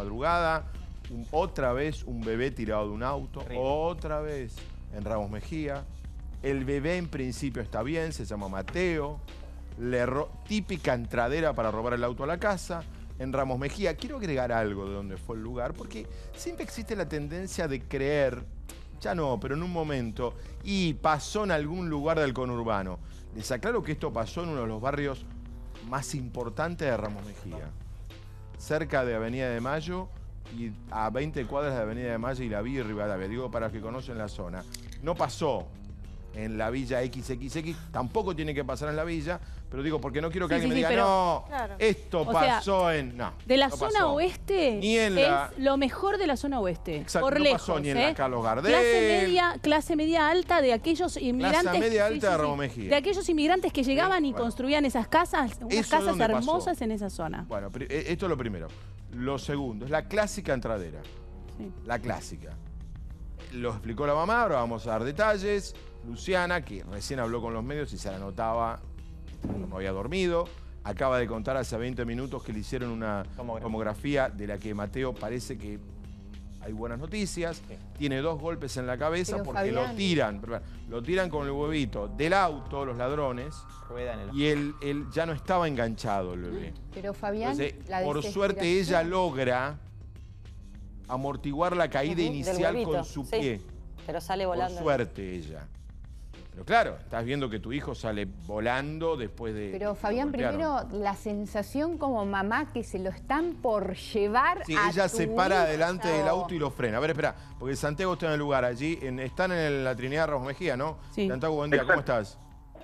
madrugada, otra vez un bebé tirado de un auto, otra vez en Ramos Mejía. El bebé en principio está bien, se llama Mateo. Típica entradera para robar el auto a la casa. En Ramos Mejía, quiero agregar algo de dónde fue el lugar, porque siempre existe la tendencia de creer, ya no, pero en un momento, y pasó en algún lugar del conurbano. Les aclaro que esto pasó en uno de los barrios más importantes de Ramos Mejía, cerca de Avenida de Mayo y a 20 cuadras de Avenida de Mayo y la Villa y Rivadavia, digo para los que conocen la zona. No pasó en la Villa XXX, tampoco tiene que pasar en la Villa, pero digo, porque no quiero que alguien me diga, no, claro, esto pasó en... No, de la no zona pasó. Oeste Ni en es la... lo mejor de la zona oeste, Exacto, por no lejos. pasó ni en la Carlos Gardel. Clase media alta de aquellos inmigrantes... Clase media alta de Ramos Mejía. De aquellos inmigrantes que llegaban y bueno, construían esas casas, unas casas hermosas en esa zona. Bueno, esto es lo primero. Lo segundo, es la clásica entradera. Sí. La clásica. Lo explicó la mamá, ahora vamos a dar detalles. Luciana, que recién habló con los medios y se la notaba, no había dormido. Acaba de contar hace 20 minutos que le hicieron una tomografía de la que Mateo parece que hay buenas noticias. Sí. Tiene 2 golpes en la cabeza porque lo tiran con el huevito del auto, los ladrones. Y él ya no estaba enganchado el bebé. Pero Fabián, entonces, por suerte ella logra amortiguar la caída inicial con su pie. Pero sale volando. Por suerte ella. Pero claro, estás viendo que tu hijo sale volando después de... Pero Fabián, primero, la sensación como mamá que se lo están por llevar a ella tu se para hijo. delante del auto y lo frena. A ver, espera, porque Santiago está en el lugar allí. Están en la Trinidad Ramos Mejía, ¿no? Sí. Santiago, buen día, ¿cómo estás?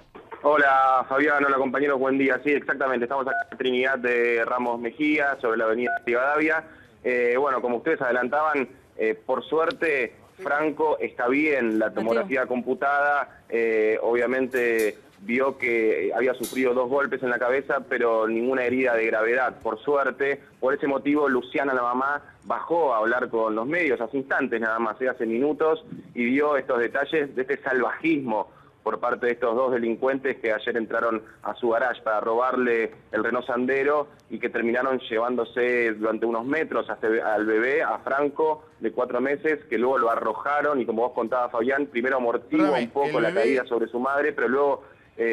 Hola Fabián, hola compañeros, buen día. Sí, exactamente, estamos acá en Trinidad de Ramos Mejía, sobre la avenida Rivadavia. Bueno, como ustedes adelantaban, por suerte Franco está bien, la tomografía computada, obviamente vio que había sufrido 2 golpes en la cabeza, pero ninguna herida de gravedad, por suerte. Por ese motivo, Luciana, la mamá, bajó a hablar con los medios hace instantes nada más, hace minutos, y dio estos detalles de este salvajismo por parte de estos 2 delincuentes que ayer entraron a su garage para robarle el Renault Sandero y que terminaron llevándose durante unos metros al bebé, a Franco, de 4 meses, que luego lo arrojaron y, como vos contabas, Fabián, primero amortigua un poco la caída sobre su madre, pero luego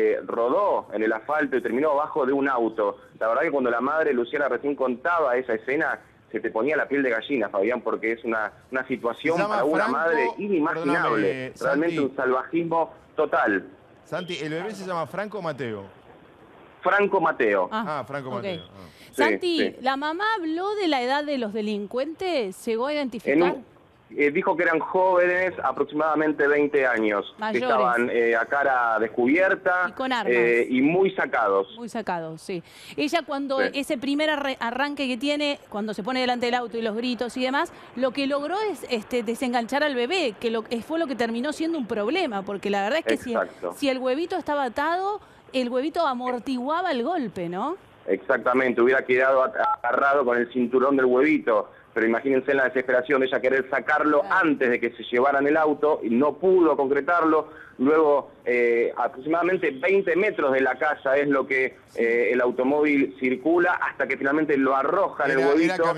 rodó en el asfalto y terminó abajo de un auto. La verdad que cuando la madre, Luciana, recién contaba esa escena, se te ponía la piel de gallina, Fabián, porque es una situación para una madre inimaginable. Realmente Santi, un salvajismo total. Santi, ¿el bebé se llama Franco o Mateo? Franco Mateo. Franco Mateo. Santi, Sí. ¿la mamá habló de la edad de los delincuentes? ¿Llegó a identificar? Dijo que eran jóvenes, aproximadamente 20 años, mayores, que estaban a cara descubierta y con armas. Y muy sacados. Muy sacados, sí. Ella cuando ese primer arranque que tiene, cuando se pone delante del auto y los gritos y demás, lo que logró es desenganchar al bebé, que fue lo que terminó siendo un problema, porque la verdad es que si el huevito estaba atado, el huevito amortiguaba el golpe, ¿no? Exactamente, hubiera quedado agarrado con el cinturón del huevito. Pero imagínense en la desesperación de ella querer sacarlo antes de que se llevaran el auto y no pudo concretarlo. Luego, aproximadamente 20 metros de la casa es lo que el automóvil circula hasta que finalmente lo arrojan el huevito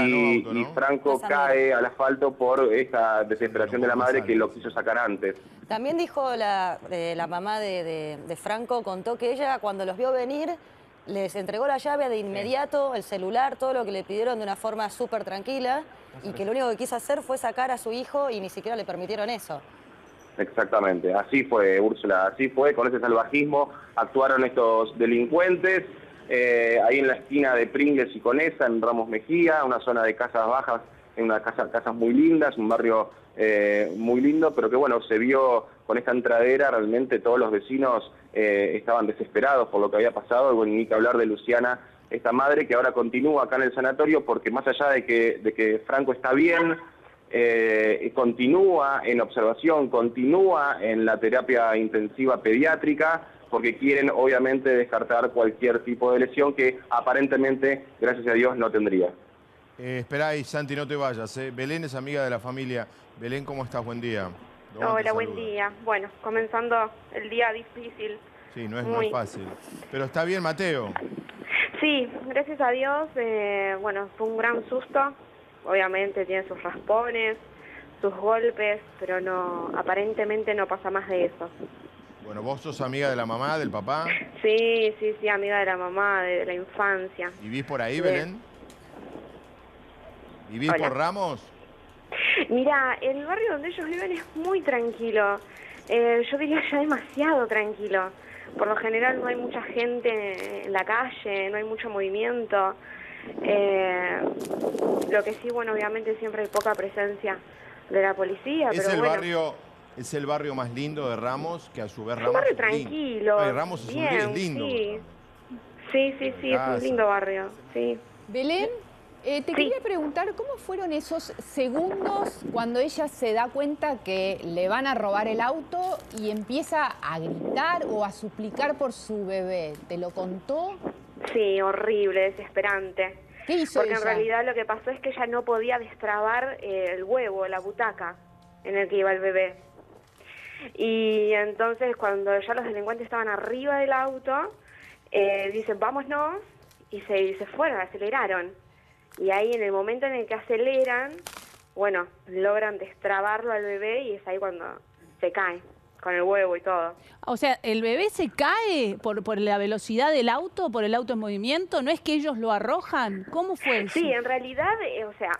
y Franco cae al asfalto por esta desesperación de la madre que lo quiso sacar antes. También dijo la mamá de Franco, contó que ella cuando los vio venir les entregó la llave de inmediato, el celular, todo lo que le pidieron de una forma súper tranquila y que lo único que quiso hacer fue sacar a su hijo y ni siquiera le permitieron eso. Exactamente, así fue, Úrsula, así fue, con ese salvajismo actuaron estos delincuentes, ahí en la esquina de Pringles y Conesa, en Ramos Mejía, una zona de casas bajas, en una casas muy lindas, un barrio muy lindo, pero que bueno, se vio con esta entradera, realmente todos los vecinos estaban desesperados por lo que había pasado, y bueno, ni que hablar de Luciana, esta madre que ahora continúa acá en el sanatorio, porque más allá de que Franco está bien, continúa en observación, continúa en la terapia intensiva pediátrica, porque quieren obviamente descartar cualquier tipo de lesión que aparentemente, gracias a Dios, no tendría. Esperá ahí, Santi, no te vayas. Belén es amiga de la familia. Belén, ¿cómo estás? Buen día. Hola, buen día. Bueno, comenzando el día difícil. Sí, no es fácil. Pero está bien, Mateo. Sí, gracias a Dios. Bueno, fue un gran susto. obviamente tiene sus raspones, sus golpes, pero no, aparentemente no pasa más de eso. Bueno, ¿vos sos amiga de la mamá, del papá? Sí, amiga de la mamá, de la infancia. ¿Vivís por ahí, Sí. Belén? ¿Vivís Hola. por Ramos? Mira, el barrio donde ellos viven es muy tranquilo. Yo diría ya demasiado tranquilo. Por lo general no hay mucha gente en la calle, no hay mucho movimiento. Lo que sí, bueno, obviamente siempre hay poca presencia de la policía. Es pero el bueno, barrio... Es el barrio más lindo de Ramos, que a su vez es un Ramos barrio es lindo. tranquilo. Ay, Ramos es, bien, es lindo. sí. Sí, es un lindo barrio, sí. Belén, te quería preguntar, ¿cómo fueron esos segundos cuando ella se da cuenta que le van a robar el auto y empieza a gritar o a suplicar por su bebé? ¿Te lo contó? Sí, horrible, desesperante. ¿Qué hizo Porque ella? en realidad lo que pasó es que ella no podía destrabar el huevo, la butaca en el que iba el bebé. Y entonces cuando ya los delincuentes estaban arriba del auto, dicen vámonos, y se fueron, aceleraron. Y ahí en el momento en el que aceleran, bueno, logran destrabarlo al bebé y es ahí cuando se cae, con el huevo y todo. O sea, ¿el bebé se cae por la velocidad del auto, por el auto en movimiento? ¿No es que ellos lo arrojan? ¿Cómo fue eso? Sí, en realidad, o sea,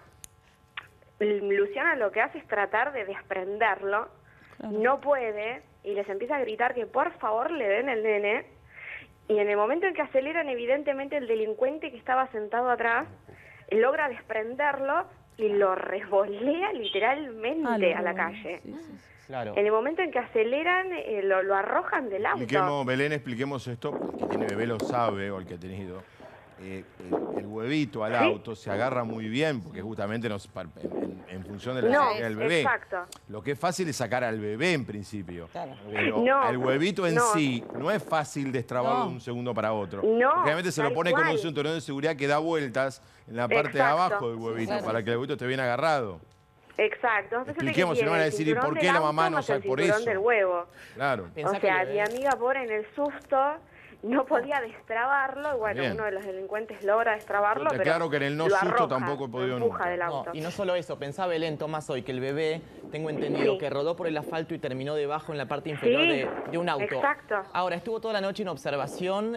Luciana lo que hace es tratar de desprenderlo, Claro. no puede, y les empieza a gritar que por favor le den el nene, y en el momento en que aceleran, evidentemente el delincuente que estaba sentado atrás logra desprenderlo y lo revolea literalmente a la calle. Sí, sí. Claro. En el momento en que aceleran, lo arrojan del auto. Expliquemos, Belén, expliquemos esto. El que tiene bebé lo sabe, o el que ha tenido. El huevito al auto se agarra muy bien, porque justamente en función de la necesidad del bebé. Exacto. Lo que es fácil es sacar al bebé en principio. Claro. Pero No, al huevito en no. sí no es fácil destrabarlo de un segundo para otro. No, Obviamente se lo tal pone con un cual. cinturón de seguridad que da vueltas en la parte de Exacto. abajo del huevito, Claro. para que el huevito esté bien agarrado. Exacto. Entonces, Expliquemos, si no van a decir, ¿y por qué la mamá no sabe por eso? Del huevo. Claro. Pensá O sea, que mi amiga pobre en el susto no podía destrabarlo, y bueno, Bien. uno de los delincuentes logra destrabarlo, Te pero aclaro que en el no lo susto arroja, tampoco he podido lo empuja nunca. del No, auto. y no solo eso, pensá Belén, Tomás, hoy que el bebé, tengo entendido Sí. que rodó por el asfalto y terminó debajo en la parte inferior Sí, de un auto. exacto. Ahora, estuvo toda la noche en observación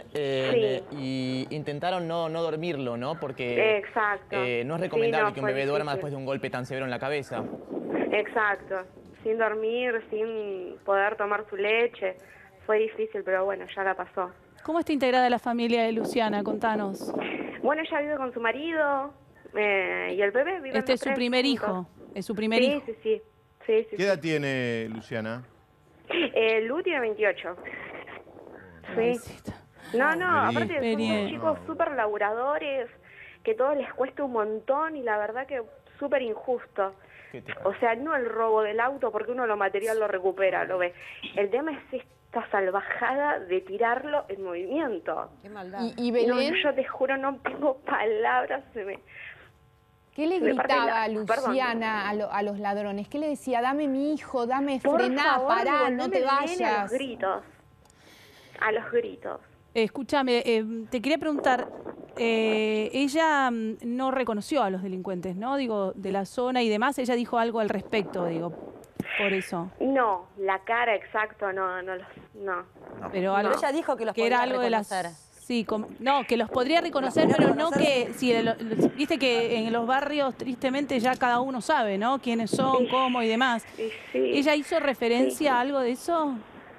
y intentaron no dormirlo, ¿no? Porque Exacto. no es recomendable Sí, no, que un fue bebé duerma difícil. después de un golpe tan severo en la cabeza. Exacto. Sin dormir, sin poder tomar su leche. Fue difícil, pero bueno, ya la pasó. ¿Cómo está integrada la familia de Luciana? Contanos. Bueno, ella vive con su marido y el bebé vive Este es su primer hijo. Es su primer hijo. Sí. ¿Qué edad tiene Luciana? Lu tiene 28. Sí. Pobrecita. No, Vení. aparte son Vení. unos chicos súper laburadores, que todo les cuesta un montón y la verdad que súper injusto. ¿Qué te O sea, no el robo del auto porque uno lo material lo recupera, lo ve. El tema es esta salvajada de tirarlo en movimiento. Qué maldad. Y No, Belén, yo te juro, no tengo palabras, ¿qué le me parte gritaba la- Luciana a los ladrones? ¿Qué le decía? Dame mi hijo, dame, Por frená, favor, pará, no te devolveme el nene vayas. A los gritos. A los gritos. Escúchame, te quería preguntar, ella no reconoció a los delincuentes, ¿no? Digo, de la zona y demás, ella dijo algo al respecto, digo, por eso. No, la cara exacto, no. Pero algo, Pero ella dijo que los que era podía algo de las... reconocer. Sí, no, que los podría reconocer, pero no que... Sí, viste que en los barrios, tristemente, ya cada uno sabe, ¿no? Quiénes son, Sí. cómo y demás. Sí. ¿Ella hizo referencia a algo de eso?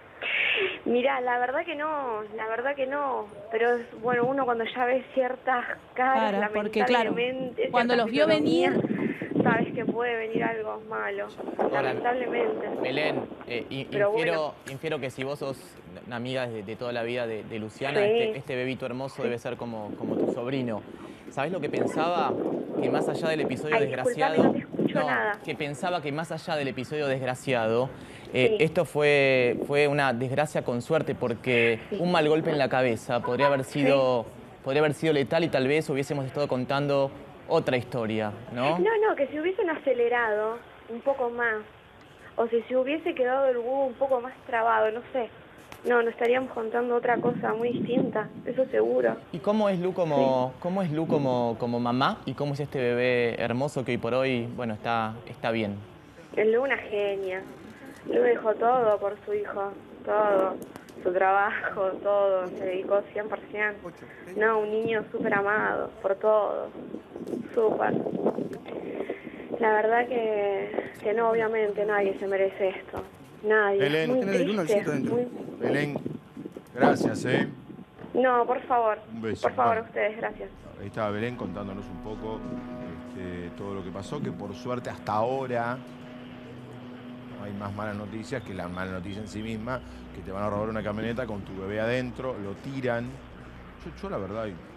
Mira, la verdad que no. Pero bueno, uno cuando ya ve ciertas caras, Claro, porque, claro, lamentablemente, cuando ciertas los vio venir- fisonomías, sabes que puede venir algo malo, lamentablemente. Belén, Pero infiero que si vos sos una amiga de toda la vida de Luciana, Sí. este bebito hermoso debe ser como tu sobrino. ¿Sabés lo que pensaba? Que más allá del episodio Ay, desgraciado... disculpame, no te escucho nada. que pensaba que más allá del episodio desgraciado, Sí. esto fue una desgracia con suerte, porque un mal golpe en la cabeza podría haber sido letal y tal vez hubiésemos estado contando otra historia, ¿no? No, que si hubiesen acelerado un poco más, o si se hubiese quedado el búho un poco más trabado, no sé. no, nos estaríamos contando otra cosa muy distinta, eso seguro. ¿Y cómo es Lu como mamá y cómo es este bebé hermoso que hoy por hoy, bueno, está bien? Lu una genia. Lu dejó todo por su hijo, todo. Su trabajo, todo. Se dedicó 100%. No, un niño súper amado por todo. Súper. La verdad que no, obviamente nadie se merece esto. Nadie. Belén, muy tenés triste, el alcito dentro. Belén, gracias, No, por favor. Un beso. Por favor, a Bueno, ustedes, gracias. ahí estaba Belén contándonos un poco todo lo que pasó, que por suerte hasta ahora no hay más malas noticias que la mala noticia en sí misma, que te van a robar una camioneta con tu bebé adentro, lo tiran. Yo la verdad,